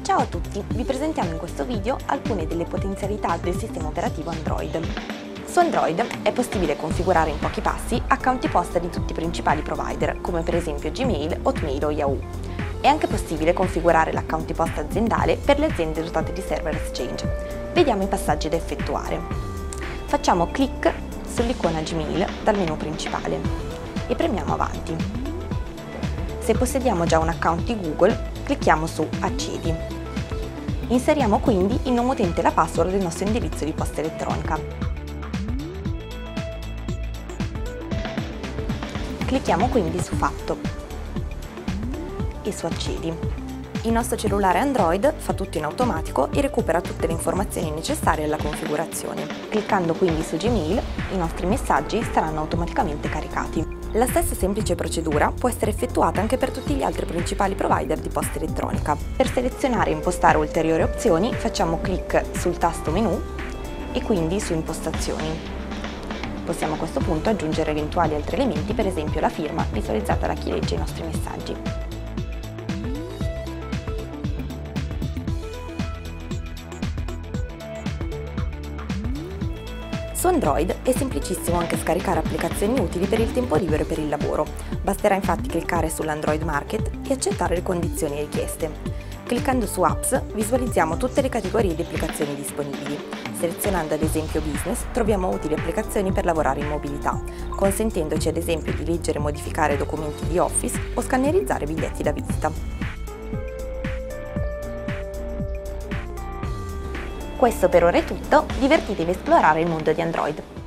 Ciao a tutti, vi presentiamo in questo video alcune delle potenzialità del sistema operativo Android. Su Android è possibile configurare in pochi passi accounti posta di tutti i principali provider, come per esempio Gmail, Hotmail o Yahoo. È anche possibile configurare l'account di posta aziendale per le aziende dotate di server Exchange. Vediamo i passaggi da effettuare. Facciamo clic sull'icona Gmail dal menu principale e premiamo Avanti. Se possediamo già un account di Google, clicchiamo su Accedi. Inseriamo quindi il nome utente e la password del nostro indirizzo di posta elettronica. Clicchiamo quindi su Fatto e su Accedi. Il nostro cellulare Android fa tutto in automatico e recupera tutte le informazioni necessarie alla configurazione. Cliccando quindi su Gmail, i nostri messaggi saranno automaticamente caricati. La stessa semplice procedura può essere effettuata anche per tutti gli altri principali provider di posta elettronica. Per selezionare e impostare ulteriori opzioni facciamo clic sul tasto Menu e quindi su Impostazioni. Possiamo a questo punto aggiungere eventuali altri elementi, per esempio la firma visualizzata da chi legge i nostri messaggi. Su Android è semplicissimo anche scaricare applicazioni utili per il tempo libero e per il lavoro. Basterà infatti cliccare sull'Android Market e accettare le condizioni richieste. Cliccando su Apps visualizziamo tutte le categorie di applicazioni disponibili. Selezionando ad esempio Business troviamo utili applicazioni per lavorare in mobilità, consentendoci ad esempio di leggere e modificare documenti di Office o scannerizzare biglietti da visita. Questo per ora è tutto, divertitevi a esplorare il mondo di Android.